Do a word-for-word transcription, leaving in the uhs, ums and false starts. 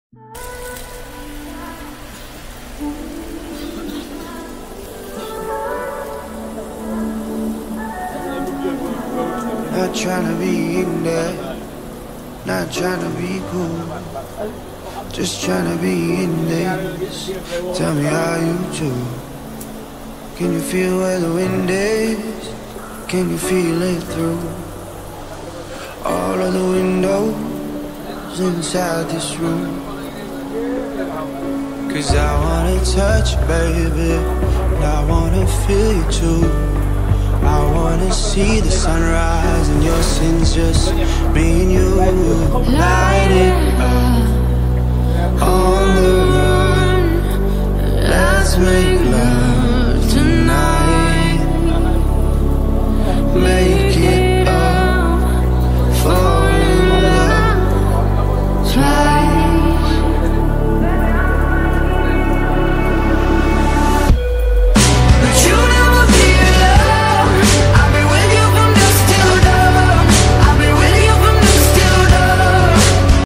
Not trying to be in there, not trying to be cool, just trying to be in there. Tell me how you do. Can you feel where the wind is? Can you feel it through all of the windows inside this room? Cause I wanna touch you, baby, and I wanna feel you too. I wanna see the sunrise and your sins, just me and you. Light it up.